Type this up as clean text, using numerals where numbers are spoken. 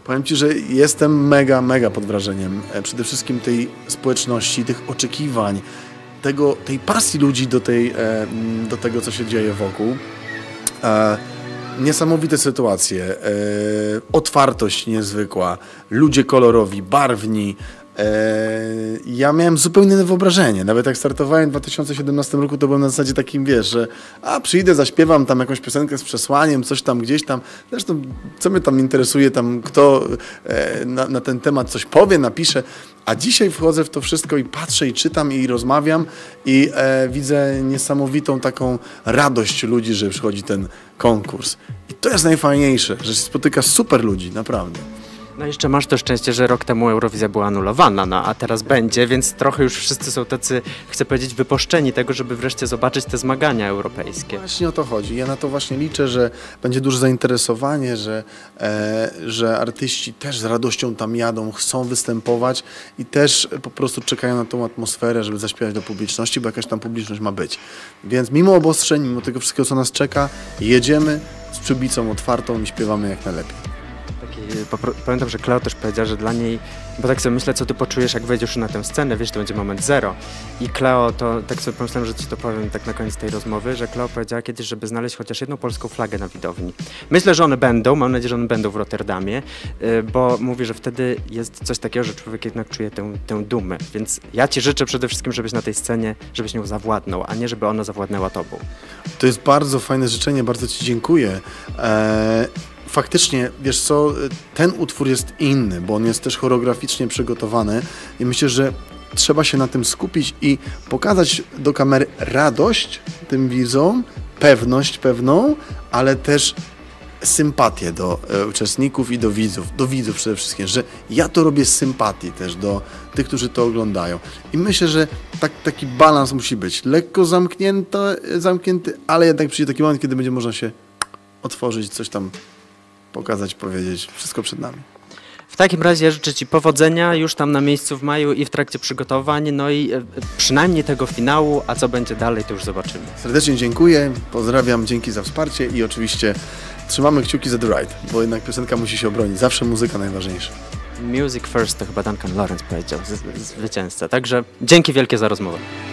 Powiem Ci, że jestem mega pod wrażeniem przede wszystkim tej społeczności, tych oczekiwań, tej pasji ludzi do tego, co się dzieje wokół. Niesamowite sytuacje, otwartość niezwykła, ludzie kolorowi, barwni. Ja miałem zupełnie inne wyobrażenie. Nawet jak startowałem w 2017 roku, to byłem na zasadzie takim, wiesz, że przyjdę, zaśpiewam tam jakąś piosenkę z przesłaniem, coś tam gdzieś tam. Zresztą, co mnie tam interesuje, tam kto na ten temat coś powie, napisze. A dzisiaj wchodzę w to wszystko i patrzę i czytam i rozmawiam i widzę niesamowitą taką radość ludzi, że przychodzi ten konkurs. I to jest najfajniejsze, że się spotyka super ludzi, naprawdę. No jeszcze masz to szczęście, że rok temu Eurowizja była anulowana, no a teraz będzie, więc trochę już wszyscy są tacy, chcę powiedzieć, wypuszczeni tego, żeby wreszcie zobaczyć te zmagania europejskie. Właśnie o to chodzi. Ja na to właśnie liczę, że będzie duże zainteresowanie, że artyści też z radością tam jadą, chcą występować i też po prostu czekają na tą atmosferę, żeby zaśpiewać do publiczności, bo jakaś tam publiczność ma być. Więc mimo obostrzeń, mimo tego wszystkiego, co nas czeka, jedziemy z przybicą otwartą i śpiewamy jak najlepiej. Pamiętam, że Kleo też powiedziała, że dla niej, bo tak sobie myślę, co ty poczujesz, jak wejdziesz na tę scenę, wiesz, to będzie moment zero. I Kleo, to tak sobie pomyślałem, że ci to powiem tak na koniec tej rozmowy, że Kleo powiedziała kiedyś, żeby znaleźć chociaż jedną polską flagę na widowni. Myślę, że one będą, mam nadzieję, że one będą w Rotterdamie, bo mówi, że wtedy jest coś takiego, że człowiek jednak czuje tę dumę. Więc ja ci życzę przede wszystkim, żebyś na tej scenie, żebyś nią zawładnął, a nie żeby ona zawładnęła tobą. To jest bardzo fajne życzenie, bardzo ci dziękuję. Faktycznie, wiesz co, ten utwór jest inny, bo on jest też choreograficznie przygotowany i myślę, że trzeba się na tym skupić i pokazać do kamery radość tym widzom, pewność pewną, ale też sympatię do uczestników i do widzów przede wszystkim, że ja to robię z sympatii też do tych, którzy to oglądają. I myślę, że taki balans musi być, lekko zamknięty, ale jednak przyjdzie taki moment, kiedy będzie można się otworzyć, coś tam pokazać, powiedzieć, wszystko przed nami. W takim razie życzę ci powodzenia już tam na miejscu w maju i w trakcie przygotowań, no i przynajmniej tego finału, a co będzie dalej, to już zobaczymy. Serdecznie dziękuję, pozdrawiam, dzięki za wsparcie i oczywiście trzymamy kciuki za The Ride, bo jednak piosenka musi się obronić, zawsze muzyka najważniejsza. Music first, to chyba Duncan Lawrence powiedział, zwycięzca, także dzięki wielkie za rozmowę.